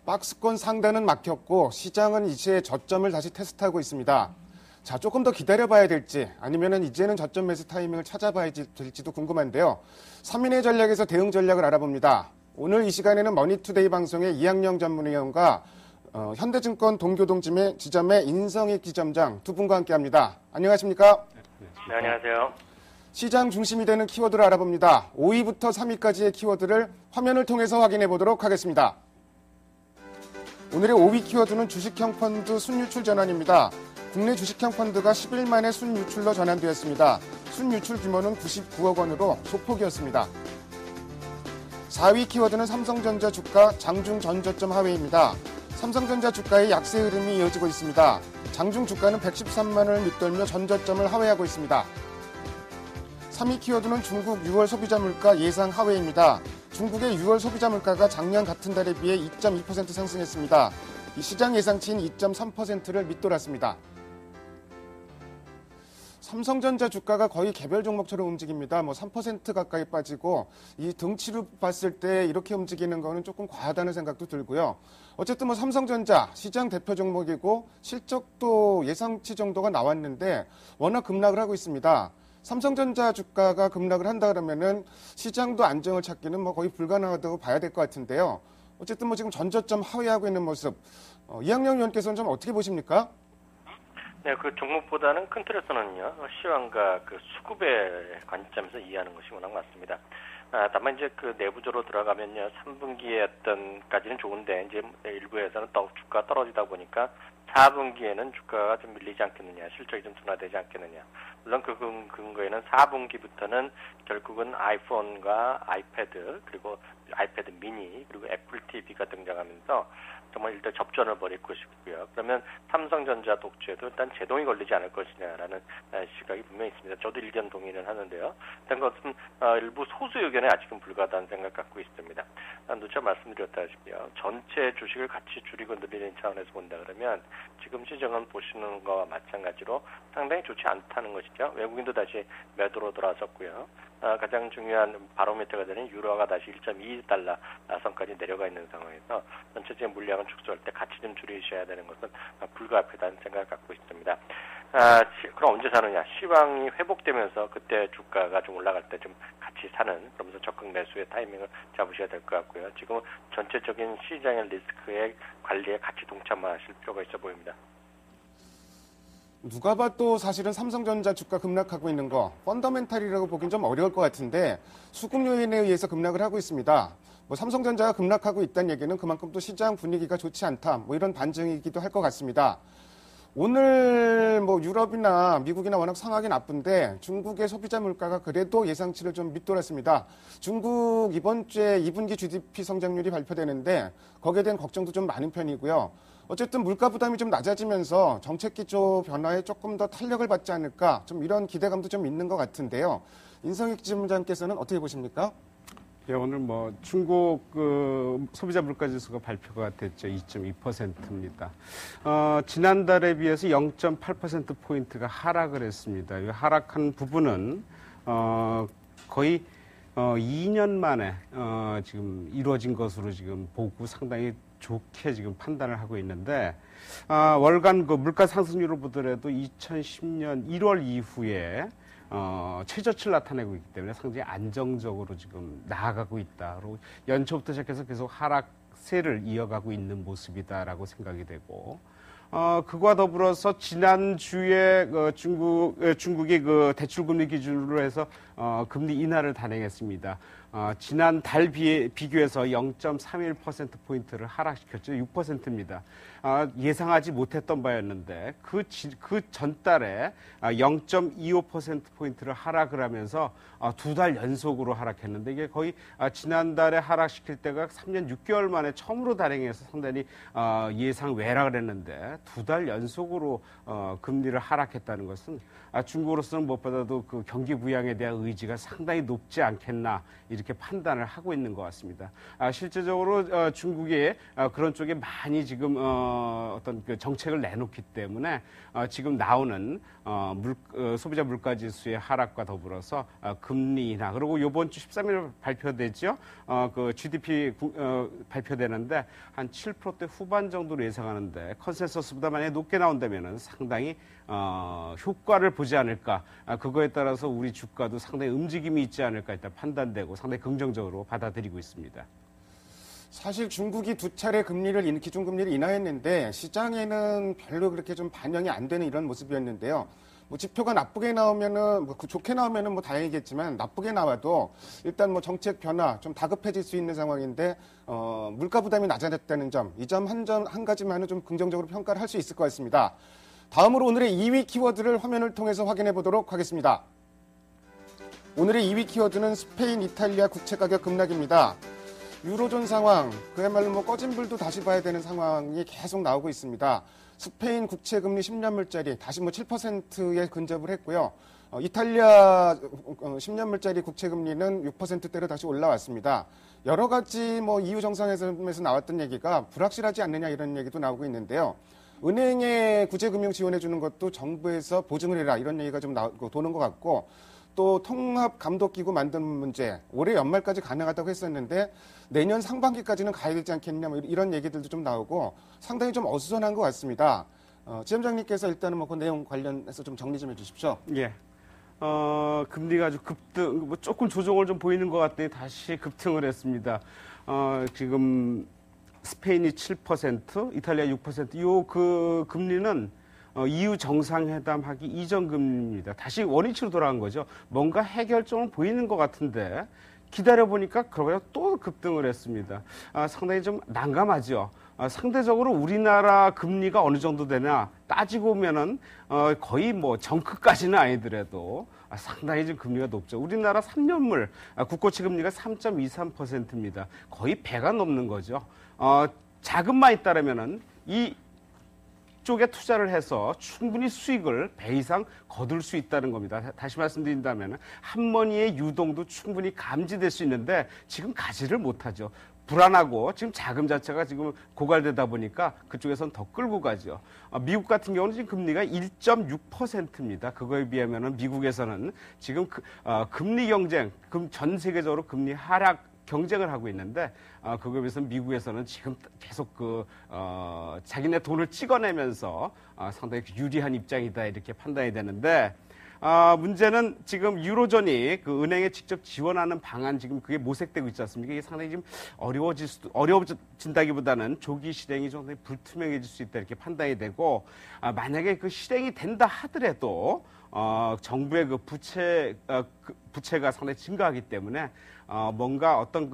박스권 상단은 막혔고 시장은 이제 저점을 다시 테스트하고 있습니다. 자, 조금 더 기다려봐야 될지 아니면은 이제는 저점 매수 타이밍을 찾아봐야 될지도 궁금한데요. 3인의 전략에서 대응 전략을 알아봅니다. 오늘 이 시간에는 머니투데이 방송의 이학영 전문위원과 현대증권 동교동 지점의 인성익 지점장 두 분과 함께합니다. 안녕하십니까? 네, 안녕하세요. 시장 중심이 되는 키워드를 알아봅니다. 5위부터 3위까지의 키워드를 화면을 통해서 확인해 보도록 하겠습니다. 오늘의 5위 키워드는 주식형 펀드 순유출 전환입니다. 국내 주식형 펀드가 10일 만에 순유출로 전환되었습니다. 순유출 규모는 99억 원으로 소폭이었습니다. 4위 키워드는 삼성전자 주가 장중 전저점 하회입니다. 삼성전자 주가의 약세 흐름이 이어지고 있습니다. 장중 주가는 113만 원을 밑돌며 전저점을 하회하고 있습니다. 3위 키워드는 중국 6월 소비자 물가 예상 하회입니다. 중국의 6월 소비자 물가가 작년 같은 달에 비해 2.2% 상승했습니다. 이 시장 예상치인 2.3%를 밑돌았습니다. 삼성전자 주가가 거의 개별 종목처럼 움직입니다. 3% 가까이 빠지고 이 등치로 봤을 때 이렇게 움직이는 거는 조금 과하다는 생각도 들고요. 어쨌든 삼성전자 시장 대표 종목이고 실적도 예상치 정도가 나왔는데 워낙 급락을 하고 있습니다. 삼성전자 주가가 급락을 한다 그러면은 시장도 안정을 찾기는 거의 불가능하다고 봐야 될 것 같은데요. 어쨌든 지금 전저점 하회하고 있는 모습, 이학영 의원께서는 좀 어떻게 보십니까? 네, 그 종목보다는 큰 틀에서는요, 시황과 그 수급의 관점에서 이해하는 것이 워낙 맞습니다. 다만 이제 그 내부적으로 들어가면요, 3분기에 어떤까지는 좋은데, 이제 일부에서는 또 주가가 떨어지다 보니까 4분기에는 주가가 좀 밀리지 않겠느냐, 실적이 좀 둔화되지 않겠느냐. 물론 그 근거에는 4분기부터는 결국은 아이폰과 아이패드, 그리고 아이패드 미니, 그리고 애플 TV가 등장하면서 정말 일단 접전을 벌일 것이고요. 그러면 삼성전자 독주에도 일단 제동이 걸리지 않을 것이냐라는 시각이 분명히 있습니다. 저도 일견 동의는 하는데요. 일단 그것은 일부 소수 의견에 아직은 불가하다는 생각 갖고 있습니다. 누차 말씀드렸다시피요. 전체 주식을 같이 줄이고 늘리는 차원에서 본다 그러면 지금 시장은 보시는 것과 마찬가지로 상당히 좋지 않다는 것이죠. 외국인도 다시 매도로 돌아섰고요. 가장 중요한 바로미터가 되는 유로화가 다시 1.2달러 선까지 내려가 있는 상황에서 전체적인 물량을 축소할 때 같이 좀 줄이셔야 되는 것은 불가피하다는 생각을 갖고 있습니다. 그럼 언제 사느냐? 시황이 회복되면서 그때 주가가 좀 올라갈 때 좀 같이 사는, 그러면서 적극 매수의 타이밍을 잡으셔야 될 것 같고요. 지금 전체적인 시장의 리스크의 관리에 같이 동참하실 필요가 있어 보입니다. 누가 봐도 사실은 삼성전자 주가 급락하고 있는 거 펀더멘탈이라고 보긴 좀 어려울 것 같은데 수급 요인에 의해서 급락을 하고 있습니다. 삼성전자가 급락하고 있다는 얘기는 그만큼 또 시장 분위기가 좋지 않다. 이런 반증이기도 할 것 같습니다. 오늘 유럽이나 미국이나 워낙 상황이 나쁜데 중국의 소비자 물가가 그래도 예상치를 좀 밑돌았습니다. 중국 이번 주에 2분기 GDP 성장률이 발표되는데 거기에 대한 걱정도 좀 많은 편이고요. 어쨌든 물가 부담이 좀 낮아지면서 정책 기조 변화에 조금 더 탄력을 받지 않을까 좀 이런 기대감도 좀 있는 것 같은데요. 인성익 지점장께서는 어떻게 보십니까? 예, 오늘 중국 소비자 물가 지수가 발표가 됐죠. 2.2%입니다. 지난달에 비해서 0.8%포인트가 하락을 했습니다. 이 하락한 부분은 거의 2년 만에 지금 이루어진 것으로 지금 보고 상당히 좋게 지금 판단을 하고 있는데 월간 물가 상승률을 보더라도 2010년 1월 이후에 최저치를 나타내고 있기 때문에 상당히 안정적으로 지금 나아가고 있다. 그리고 연초부터 시작해서 계속 하락세를 이어가고 있는 모습이다라고 생각이 되고, 그와 더불어서 지난주에 중국이 대출금리 기준으로 해서 금리 인하를 단행했습니다. 지난 달 비교해서 0.31%포인트를 하락시켰죠. 6%입니다. 예상하지 못했던 바였는데 그 전달에 0.25%포인트를 하락을 하면서 두 달 연속으로 하락했는데 이게 거의 지난달에 하락시킬 때가 3년 6개월 만에 처음으로 단행해서 상당히 예상 외락을 했는데 두 달 연속으로 금리를 하락했다는 것은 중국으로서는 무엇보다도 그 경기 부양에 대한 의지가 상당히 높지 않겠나 이렇게 판단을 하고 있는 것 같습니다. 실제적으로 중국이 그런 쪽에 많이 지금 어떤 그 정책을 내놓기 때문에 지금 나오는 소비자 물가지수의 하락과 더불어서 금리 인하, 그리고 이번 주 13일 발표되죠. 그 GDP 발표되는데 한 7%대 후반 정도로 예상하는데, 컨센서스보다 만약에 높게 나온다면은 상당히 효과를 보지 않을까. 그거에 따라서 우리 주가도 상당히 움직임이 있지 않을까 일단 판단되고 상당히 긍정적으로 받아들이고 있습니다. 사실 중국이 두 차례 기준금리를 인하했는데 시장에는 별로 그렇게 좀 반영이 안 되는 이런 모습이었는데요. 뭐 지표가 나쁘게 나오면은 좋게 나오면은 뭐 다행이겠지만, 나쁘게 나와도 일단 뭐 정책 변화 좀 다급해질 수 있는 상황인데 물가 부담이 낮아졌다는 점, 이 점 한 가지만은 좀 긍정적으로 평가를 할 수 있을 것 같습니다. 다음으로 오늘의 2위 키워드를 화면을 통해서 확인해 보도록 하겠습니다. 오늘의 2위 키워드는 스페인, 이탈리아 국채 가격 급락입니다. 유로존 상황, 그야말로 뭐 꺼진 불도 다시 봐야 되는 상황이 계속 나오고 있습니다. 스페인 국채 금리 10년 물짜리 다시 뭐 7%에 근접을 했고요. 이탈리아 10년 물짜리 국채 금리는 6%대로 다시 올라왔습니다. 여러 가지 뭐 EU 정상회담에서 나왔던 얘기가 불확실하지 않느냐 이런 얘기도 나오고 있는데요. 은행에 구제금융 지원해 주는 것도 정부에서 보증을 해라 이런 얘기가 좀 도는 것 같고, 또 통합감독기구 만드는 문제, 올해 연말까지 가능하다고 했었는데 내년 상반기까지는 가야 되지 않겠냐 뭐 이런 얘기들도 좀 나오고 상당히 좀 어수선한 것 같습니다. 지점장님께서 일단은 뭐 그 내용 관련해서 좀 정리 좀 해주십시오. 예. 금리가 아주 급등, 뭐 조금 조정을 좀 보이는 것 같더니 다시 급등을 했습니다. 지금 스페인이 7%, 이탈리아 6%, 그 금리는 EU 정상회담 하기 이전 금리입니다. 다시 원위치로 돌아간 거죠. 뭔가 해결점은 보이는 것 같은데 기다려보니까 그러고요 또 급등을 했습니다. 상당히 좀 난감하죠. 상대적으로 우리나라 금리가 어느 정도 되나 따지고 보면은 거의 뭐 정크까지는 아니더라도 상당히 좀 금리가 높죠. 우리나라 3년물 국고채 금리가 3.23%입니다. 거의 배가 넘는 거죠. 자금만 있다라면은 이 쪽에 투자를 해서 충분히 수익을 배 이상 거둘 수 있다는 겁니다. 다시 말씀드린다면 한머니의 유동도 충분히 감지될 수 있는데 지금 가지를 못하죠. 불안하고 지금 자금 자체가 지금 고갈되다 보니까 그쪽에서는 더 끌고 가죠. 미국 같은 경우는 지금 금리가 1.6%입니다. 그거에 비하면 미국에서는 지금 금리 경쟁, 전 세계적으로 금리 하락 경쟁을 하고 있는데 그거에 비해서 미국에서는 지금 계속 자기네 돈을 찍어내면서 상당히 유리한 입장이다 이렇게 판단이 되는데, 문제는 지금 유로존이 그 은행에 직접 지원하는 방안 지금 그게 모색되고 있지 않습니까? 이게 상당히 지금 어려워진다기보다는 조기 실행이 좀 불투명해질 수 있다 이렇게 판단이 되고, 만약에 그 실행이 된다 하더라도 정부의 그 부채가 상당히 증가하기 때문에 뭔가 어떤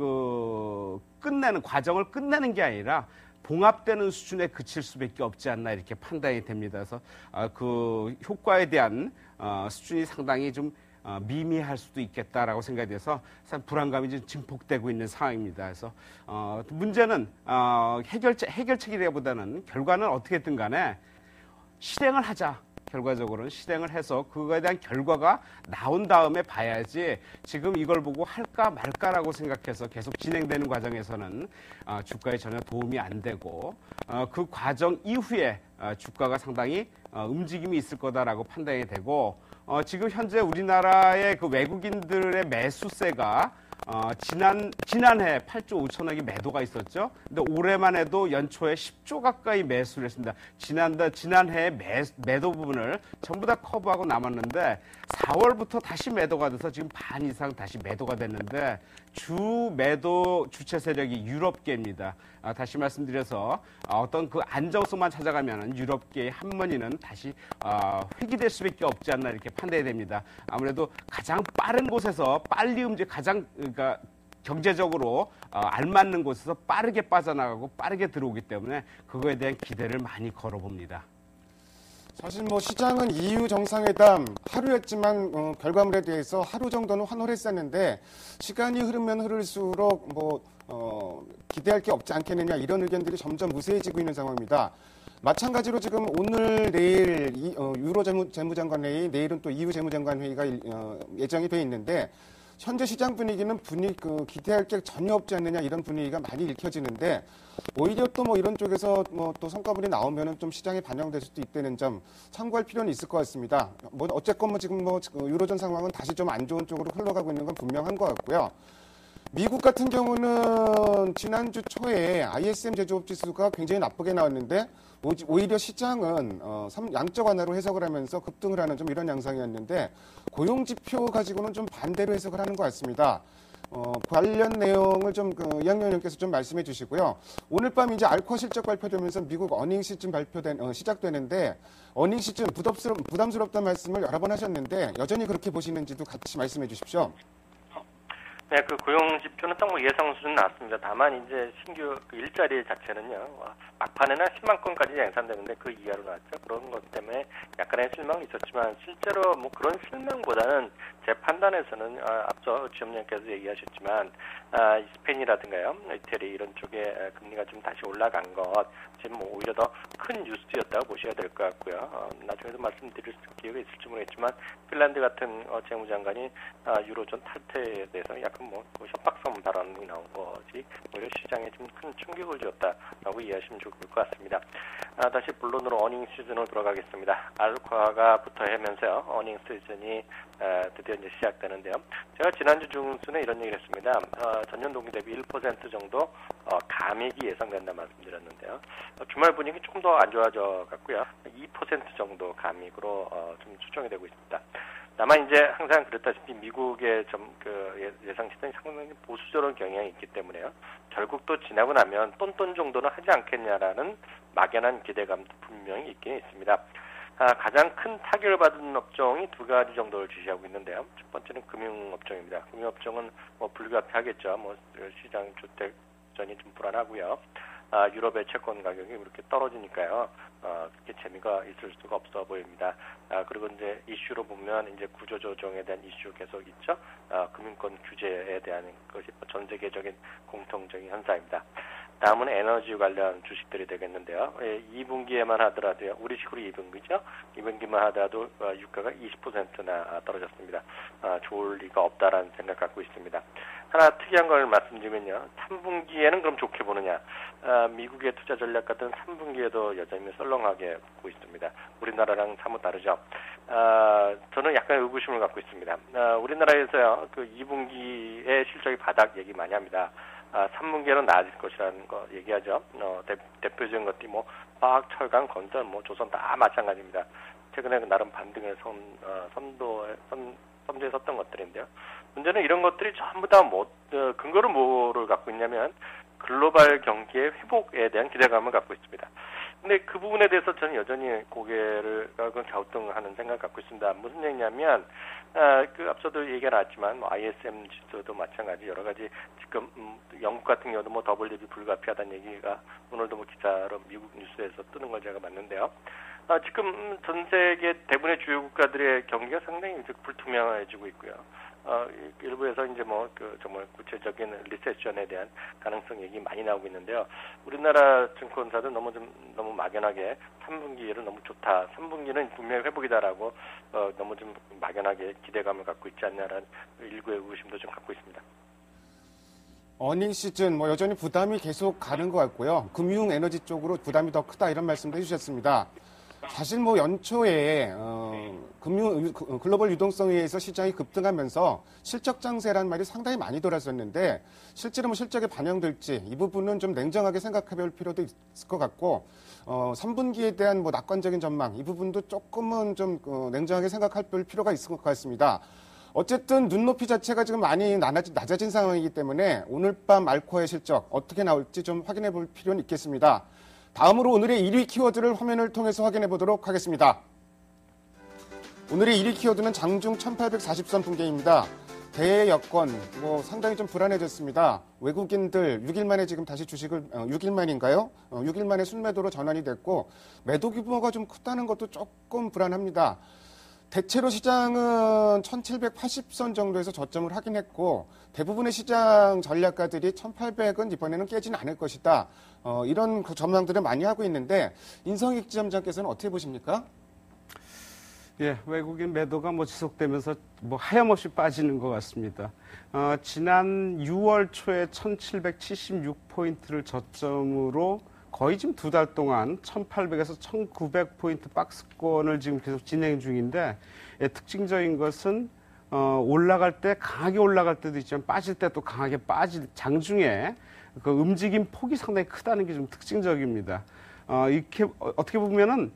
과정을 끝내는 게 아니라 봉합되는 수준에 그칠 수밖에 없지 않나 이렇게 판단이 됩니다. 그래서 그 효과에 대한 수준이 상당이 좀 미미할 수도 있겠다라고 생각이 돼서 불안감이 좀 증폭되고 있는 상황입니다. 그래서 문제는 해결책이라기보다는 결과는 어떻게든 간에 실행을 하자. 결과적으로는 실행을 해서 그거에 대한 결과가 나온 다음에 봐야지, 지금 이걸 보고 할까 말까라고 생각해서 계속 진행되는 과정에서는 주가에 전혀 도움이 안 되고, 그 과정 이후에 주가가 상당히 움직임이 있을 거다라고 판단이 되고, 지금 현재 우리나라의 그 외국인들의 매수세가 지난해 8조 5천억이 매도가 있었죠. 근데 올해만 해도 연초에 10조 가까이 매수를 했습니다. 지난해 매도 부분을 전부 다 커버하고 남았는데 4월부터 다시 매도가 돼서 지금 반 이상 다시 매도가 됐는데, 주 매도 주체 세력이 유럽계입니다. 다시 말씀드려서 어떤 그 안정성만 찾아가면 유럽계의 한머니는 다시 회귀될 수밖에 없지 않나 이렇게 판단이 됩니다. 아무래도 가장 빠른 곳에서 빨리 그러니까 경제적으로 알맞는 곳에서 빠르게 빠져나가고 빠르게 들어오기 때문에 그거에 대한 기대를 많이 걸어봅니다. 사실 뭐 시장은 EU 정상회담 하루였지만 결과물에 대해서 하루 정도는 환호를 했었는데, 시간이 흐르면 흐를수록 기대할 게 없지 않겠느냐 이런 의견들이 점점 무세해지고 있는 상황입니다. 마찬가지로 지금 오늘 내일 유로 재무장관 회의, 내일은 또 EU 재무장관 회의가 예정이 돼 있는데 현재 시장 분위기는 기대할 게 전혀 없지 않느냐 이런 분위기가 많이 읽혀지는데 오히려 또 뭐 이런 쪽에서 뭐 또 성과물이 나오면은 좀 시장에 반영될 수도 있다는 점 참고할 필요는 있을 것 같습니다. 뭐 어쨌건 뭐 지금 뭐 유로존 상황은 다시 좀 안 좋은 쪽으로 흘러가고 있는 건 분명한 것 같고요. 미국 같은 경우는 지난주 초에 ISM 제조업 지수가 굉장히 나쁘게 나왔는데 오히려 시장은 양적 완화로 해석을 하면서 급등을 하는 좀 이런 양상이었는데 고용 지표 가지고는 좀 반대로 해석을 하는 것 같습니다. 관련 내용을 좀 이학년 의원께서 좀 말씀해 주시고요. 오늘 밤 이제 알코올 실적 발표되면서 미국 어닝 시즌 시작되는데 어닝 시즌 부담스럽다는 말씀을 여러 번 하셨는데 여전히 그렇게 보시는지도 같이 말씀해 주십시오. 네, 그 고용 지표는 딱 뭐 예상 수준 나왔습니다. 다만 이제 신규 그 일자리 자체는요, 막판에는 10만 건까지 양산되는데 그 이하로 나왔죠. 그런 것 때문에 약간의 실망이 있었지만 실제로 뭐 그런 실망보다는 제 판단에서는 앞서 지점장께서 얘기하셨지만 스페인이라든가요, 이태리 이런 쪽에 금리가 좀 다시 올라간 것 지금 뭐 오히려 더 큰 뉴스였다고 보셔야 될 것 같고요. 나중에도 말씀드릴 기회가 있을지 모르겠지만 핀란드 같은 재무장관이 유로존 탈퇴에 대해서 약간 뭐 협박성 발언이 나온 거지 오히려 시장에 좀 큰 충격을 주었다라고 이해하시면 좋을 것 같습니다. 다시 본론으로 어닝 시즌으로 돌아가겠습니다. 알코아가 붙어야면서요. 어닝 시즌이 드디어 이제 시작되는데요. 제가 지난주 중순에 이런 얘기를 했습니다. 전년 동기 대비 1% 정도 감액이 예상된다 말씀드렸는데요. 주말 분위기 조금 더 안 좋아져 갔고요. 2% 정도 감액으로 좀 추정이 되고 있습니다. 다만 이제 항상 그랬다시피 미국의 예상 시장이 상당히 보수적인 경향이 있기 때문에요. 결국 또 지나고 나면 똔똔 정도는 하지 않겠냐라는 막연한 기대감도 분명히 있긴 있습니다. 가장 큰 타격을 받은 업종이 두 가지 정도를 지시하고 있는데요. 첫 번째는 금융업종입니다. 금융업종은 뭐 불가피하겠죠. 뭐 시장 주택전이 좀 불안하고요. 유럽의 채권 가격이 이렇게 떨어지니까요. 그렇게 재미가 있을 수가 없어 보입니다. 그리고 이제 이슈로 보면 이제 구조조정에 대한 이슈 계속 있죠. 금융권 규제에 대한 것이 전 세계적인 공통적인 현상입니다. 다음은 에너지 관련 주식들이 되겠는데요. 2분기에만 하더라도요. 우리식으로 2분기죠. 2분기만 하더라도 유가가 20%나 떨어졌습니다. 좋을 리가 없다라는 생각 갖고 있습니다. 하나 특이한 걸 말씀드리면요. 3분기에는 그럼 좋게 보느냐. 미국의 투자 전략 같은 3분기에도 여전히 썰렁하게 보고 있습니다. 우리나라랑 사뭇 다르죠. 저는 약간 의구심을 갖고 있습니다. 우리나라에서요. 그 2분기의 실적이 바닥 얘기 많이 합니다. 3분기에는 나아질 것이라는 거 얘기하죠. 대표적인 것들이 뭐 화학, 철강, 건설, 뭐 조선 다 마찬가지입니다. 최근에 나름 반등의 선두에 섰던 것들인데요. 문제는 이런 것들이 전부 다 근거를 뭐를 갖고 있냐면 글로벌 경기의 회복에 대한 기대감을 갖고 있습니다. 근데 그 부분에 대해서 저는 여전히 고개를 갸우뚱하는 생각을 갖고 있습니다. 무슨 얘기냐면 앞서도 얘기가 나왔지만 뭐 ISM 지수도 마찬가지 여러 가지 지금 영국 같은 경우도 뭐 더블립이 불가피하다는 얘기가 오늘도 뭐 기사로 미국 뉴스에서 뜨는 걸 제가 봤는데요. 지금 전 세계 대부분의 주요 국가들의 경기가 상당히 이제 불투명해지고 있고요. 일부에서 이제 정말 구체적인 리세션에 대한 가능성 얘기 많이 나오고 있는데요. 우리나라 증권사들 너무 막연하게 3분기를 너무 좋다. 3분기는 분명히 회복이다라고 너무 좀 막연하게 기대감을 갖고 있지 않냐라는 일부의 의구심도 좀 갖고 있습니다. 어닝 시즌 여전히 부담이 계속 가는 것 같고요. 금융 에너지 쪽으로 부담이 더 크다 이런 말씀도 해주셨습니다. 사실 연초에 글로벌 유동성에 의해서 시장이 급등하면서 실적 장세라는 말이 상당히 많이 돌았었는데 실제로 실적에 반영될지 이 부분은 좀 냉정하게 생각해 볼 필요도 있을 것 같고 3분기에 대한 낙관적인 전망 이 부분도 조금은 좀 냉정하게 생각할 필요가 있을 것 같습니다. 어쨌든 눈높이 자체가 지금 많이 낮아진 상황이기 때문에 오늘 밤 알코아의 실적 어떻게 나올지 좀 확인해 볼 필요는 있겠습니다. 다음으로 오늘의 1위 키워드를 화면을 통해서 확인해 보도록 하겠습니다. 오늘의 1위 키워드는 장중 1840선 붕괴입니다. 대여권 상당히 좀 불안해졌습니다. 외국인들 6일 만에 지금 다시 주식을 6일 만인가요? 6일 만에 순매도로 전환이 됐고 매도 규모가 좀 크다는 것도 조금 불안합니다. 대체로 시장은 1780선 정도에서 저점을 하긴 했고 대부분의 시장 전략가들이 1800은 이번에는 깨지는 않을 것이다. 이런 그 전망들을 많이 하고 있는데 인성익 지점장께서는 어떻게 보십니까? 예, 외국인 매도가 지속되면서 하염없이 빠지는 것 같습니다. 지난 6월 초에 1776포인트를 저점으로 거의 지금 2달 동안 1800에서 1900포인트 박스권을 지금 계속 진행 중인데, 예, 특징적인 것은 올라갈 때 강하게 올라갈 때도 있지만 빠질 때 또 강하게 장중에 그 움직임 폭이 상당히 크다는 게 좀 특징적입니다. 이렇게 어떻게 보면은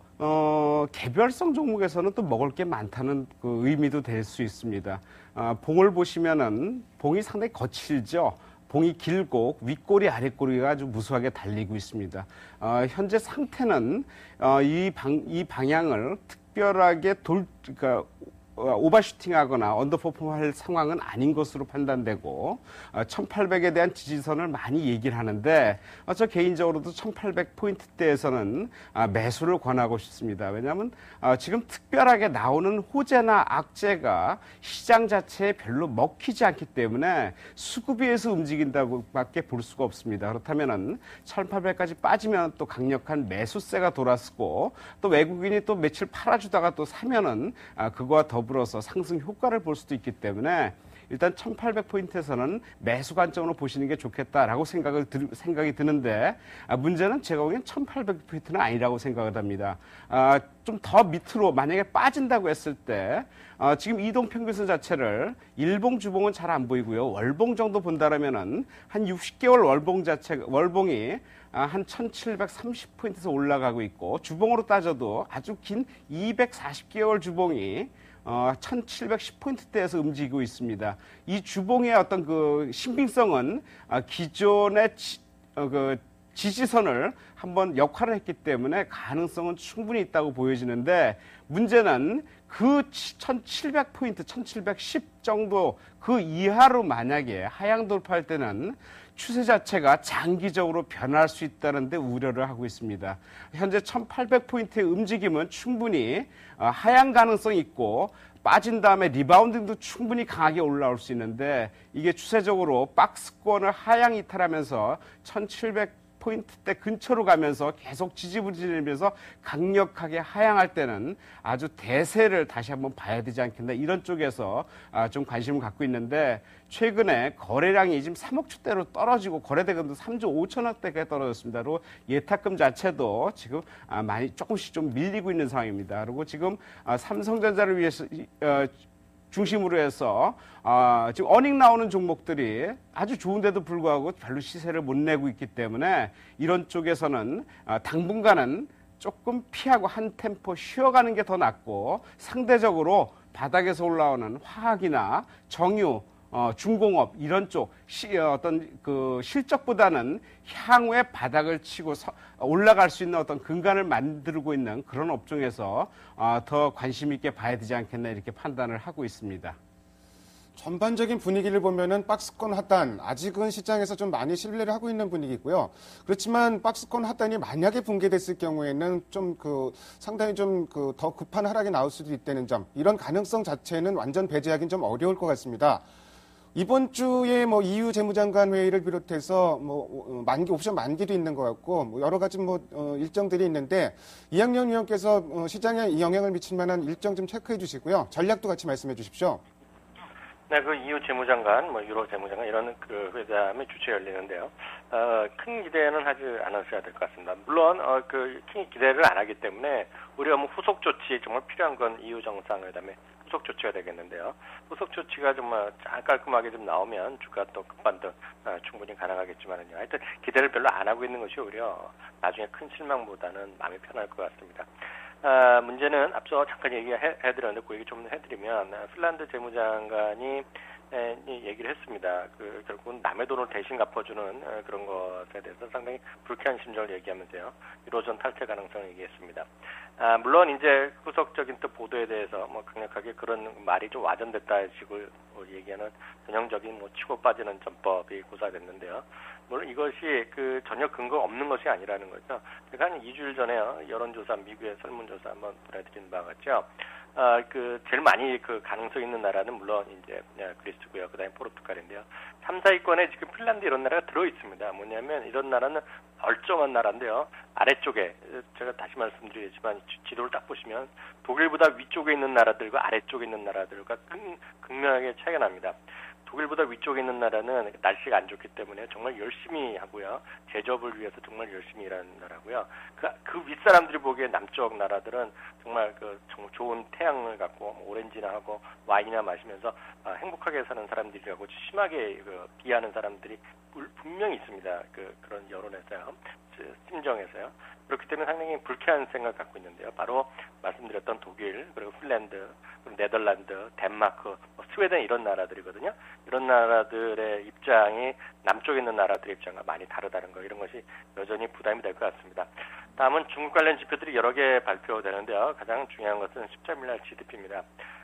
개별성 종목에서는 또 먹을 게 많다는 그 의미도 될 수 있습니다. 봉을 보시면은 봉이 상당히 거칠죠. 봉이 길고 윗꼬리 아랫꼬리가 아주 무수하게 달리고 있습니다. 현재 상태는 이 방향을 특별하게 그러니까 오버슈팅하거나 언더퍼폼할 상황은 아닌 것으로 판단되고 1800에 대한 지지선을 많이 얘기를 하는데 저 개인적으로도 1800포인트대에서는 매수를 권하고 싶습니다. 왜냐하면 지금 특별하게 나오는 호재나 악재가 시장 자체에 별로 먹히지 않기 때문에 수급위에서 움직인다고밖에 볼 수가 없습니다. 그렇다면은 1800까지 빠지면 또 강력한 매수세가 돌아서고 또 외국인이 또 며칠 팔아주다가 또 사면은 그거와 더불어서 상승 효과를 볼 수도 있기 때문에 일단 1800포인트에서는 매수 관점으로 보시는 게 좋겠다라고 생각이 드는데 문제는 제가 보기엔 1800포인트는 아니라고 생각을 합니다. 좀 더 밑으로 만약에 빠진다고 했을 때 지금 이동평균선 자체를 일봉 주봉은 잘 안 보이고요. 월봉 정도 본다라면은 한 60개월 월봉이 한 1730포인트에서 올라가고 있고 주봉으로 따져도 아주 긴 240개월 주봉이 1710포인트대에서 움직이고 있습니다. 이 주봉의 어떤 그 신빙성은 기존의 지지선을 한번 역할을 했기 때문에 가능성은 충분히 있다고 보여지는데 문제는 그 1700포인트, 1710 정도 그 이하로 만약에 하향 돌파할 때는 추세 자체가 장기적으로 변할 수 있다는 데 우려를 하고 있습니다. 현재 1800포인트의 움직임은 충분히 하향 가능성이 있고 빠진 다음에 리바운딩도 충분히 강하게 올라올 수 있는데 이게 추세적으로 박스권을 하향 이탈하면서 1700포인트대 근처로 가면서 계속 지지부진하면서 강력하게 하향할 때는 아주 대세를 다시 한번 봐야 되지 않겠나 이런 쪽에서 좀 관심을 갖고 있는데 최근에 거래량이 지금 3억 초대로 떨어지고 거래대금도 3조 5천억대까지 떨어졌습니다. 그리고 예탁금 자체도 지금 많이 조금씩 좀 밀리고 있는 상황입니다. 그리고 지금 삼성전자를 위해서 중심으로 해서 지금 어닝 나오는 종목들이 아주 좋은데도 불구하고 별로 시세를 못 내고 있기 때문에 이런 쪽에서는 당분간은 조금 피하고 한 템포 쉬어가는 게 더 낫고 상대적으로 바닥에서 올라오는 화학이나 정유 중공업 이런 쪽 어떤 그 실적보다는 향후에 바닥을 치고 올라갈 수 있는 어떤 근간을 만들고 있는 그런 업종에서 더 관심 있게 봐야 되지 않겠나 이렇게 판단을 하고 있습니다. 전반적인 분위기를 보면은 박스권 하단 아직은 시장에서 좀 많이 신뢰를 하고 있는 분위기고요. 그렇지만 박스권 하단이 만약에 붕괴됐을 경우에는 좀 상당히 좀 더 급한 하락이 나올 수도 있다는 점 이런 가능성 자체는 완전 배제하기는 좀 어려울 것 같습니다. 이번 주에 EU 재무장관 회의를 비롯해서 옵션 만기도 있는 것 같고 여러 가지 일정들이 있는데 이학년 위원께서 시장에 영향을 미칠 만한 일정 좀 체크해 주시고요. 전략도 같이 말씀해 주십시오. 네, 그 EU 재무장관, 유로 재무장관 이런 그 회담의 주최 열리는데요. 큰 기대는 하지 않으셔야 될 것 같습니다. 물론 큰 기대를 안 하기 때문에 우리가 후속 조치 정말 필요한 건 EU 정상회담의 후속 조치가 되겠는데요. 후속 조치가 정말 깔끔하게 좀 나오면 주가 또 급반등 충분히 가능하겠지만은요. 하여튼 기대를 별로 안 하고 있는 것이 오히려 나중에 큰 실망보다는 마음이 편할 것 같습니다. 문제는 앞서 잠깐 얘기해드렸는데 그 얘기 좀 해드리면 핀란드 재무장관이 얘기를 했습니다. 결국은 남의 돈을 대신 갚아주는 그런 것에 대해서 상당히 불쾌한 심정을 얘기하면서요. 유로존 탈퇴 가능성을 얘기했습니다. 물론 이제 후속적인 또 보도에 대해서 강력하게 그런 말이 좀 와전됐다 식으로 얘기하는 전형적인 치고 빠지는 전법이 고사됐는데요. 물론 이것이 전혀 근거 없는 것이 아니라는 거죠. 제가 한 2주일 전에요. 여론조사, 미국의 설문조사 한번 보내드린 바가 같죠. 제일 많이 그 가능성 있는 나라는 물론 이제 그리스고요. 그다음에 포르투갈인데요. 3, 4위권에 지금 핀란드 이런 나라가 들어 있습니다. 뭐냐면 이런 나라는 얼쩡한 나라인데요. 아래쪽에 제가 다시 말씀드리지만 지도를 딱 보시면 독일보다 위쪽에 있는 나라들과 아래쪽에 있는 나라들과 극명하게 차이가 납니다. 독일보다 위쪽에 있는 나라는 날씨가 안 좋기 때문에 정말 열심히 하고요. 제조업을 위해서 정말 열심히 일하는 나라고요. 그 윗사람들이 보기에 남쪽 나라들은 정말 정말 좋은 태양을 갖고 오렌지나 하고 와인이나 마시면서 행복하게 사는 사람들이라고 심하게 비하하는 사람들이 분명히 있습니다. 그런 여론에서요. 심정에서요. 그렇기 때문에 상당히 불쾌한 생각을 갖고 있는데요. 바로 말씀드렸던 독일, 그리고 핀란드, 그리고 네덜란드, 덴마크, 스웨덴 이런 나라들이거든요. 이런 나라들의 입장이 남쪽에 있는 나라들의 입장과 많이 다르다는 거, 이런 것이 여전히 부담이 될 것 같습니다. 다음은 중국 관련 지표들이 여러 개 발표되는데요. 가장 중요한 것은 13일날 GDP입니다.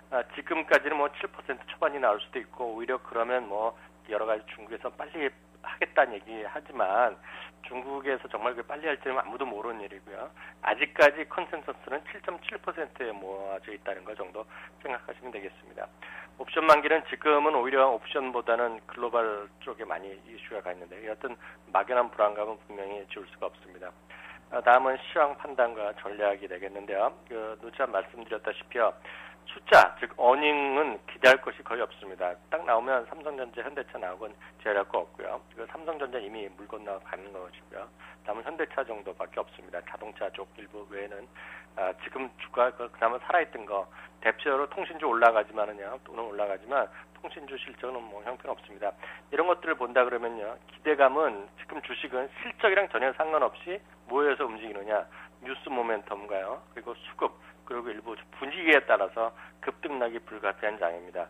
지금까지는 7% 초반이 나올 수도 있고 오히려 그러면 여러 가지 중국에서 빨리 하겠다는 얘기 하지만 중국에서 정말 빨리 할지는 아무도 모르는 일이고요. 아직까지 컨센서스는 7.7%에 모아져 있다는 것 정도 생각하시면 되겠습니다. 옵션 만기는 지금은 오히려 옵션보다는 글로벌 쪽에 많이 이슈가 가 있는데 여하튼 막연한 불안감은 분명히 지울 수가 없습니다. 다음은 시황 판단과 전략이 되겠는데요. 누차 말씀드렸다시피요. 숫자, 즉 어닝은 기대할 것이 거의 없습니다. 딱 나오면 삼성전자, 현대차 나오곤 제외할 거 없고요. 삼성전자 이미 물 건너 가는 것이고요. 다음은 현대차 정도밖에 없습니다. 자동차 쪽 일부 외에는 지금 주가 그나마 살아있던 거 대표적으로 통신주 올라가지만은요, 또는 올라가지만 통신주 실적은 형편없습니다. 이런 것들을 본다 그러면요, 기대감은 지금 주식은 실적이랑 전혀 상관없이 뭐에서 움직이느냐, 뉴스 모멘텀가요, 그리고 수급, 그리고 일부 분위기에 따라서 급등락이 불가피한 장입니다.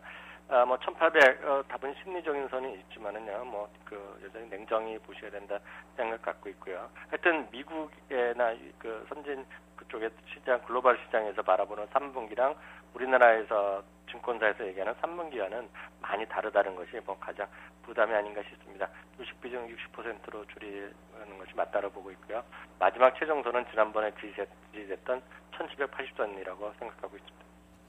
1800, 답은 심리적인 선이 있지만은요, 여전히 냉정히 보셔야 된다 생각 갖고 있고요. 하여튼, 미국이나 선진 그쪽의 시장, 글로벌 시장에서 바라보는 3분기랑 우리나라에서 증권사에서 얘기하는 3분기와는 많이 다르다는 것이 가장 부담이 아닌가 싶습니다. 주식 비중 60%로 줄이는 것이 맞다고 보고 있고요. 마지막 최종선은 지난번에 지지됐던 1780선이라고 생각하고 있습니다.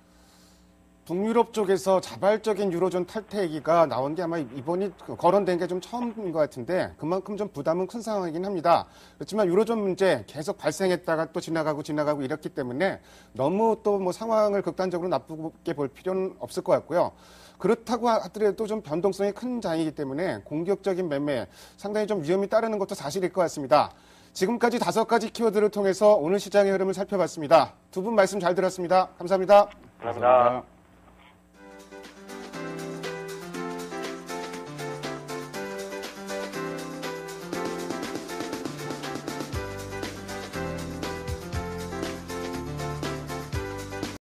북유럽 쪽에서 자발적인 유로존 탈퇴 얘기가 나온 게 아마 이번이 거론된 게 좀 처음인 것 같은데 그만큼 좀 부담은 큰 상황이긴 합니다. 그렇지만 유로존 문제 계속 발생했다가 또 지나가고 이렇기 때문에 너무 또 상황을 극단적으로 나쁘게 볼 필요는 없을 것 같고요. 그렇다고 하더라도 좀 변동성이 큰 장이기 때문에 공격적인 매매 상당히 좀 위험이 따르는 것도 사실일 것 같습니다. 지금까지 5가지 키워드를 통해서 오늘 시장의 흐름을 살펴봤습니다. 두 분 말씀 잘 들었습니다. 감사합니다. 감사합니다.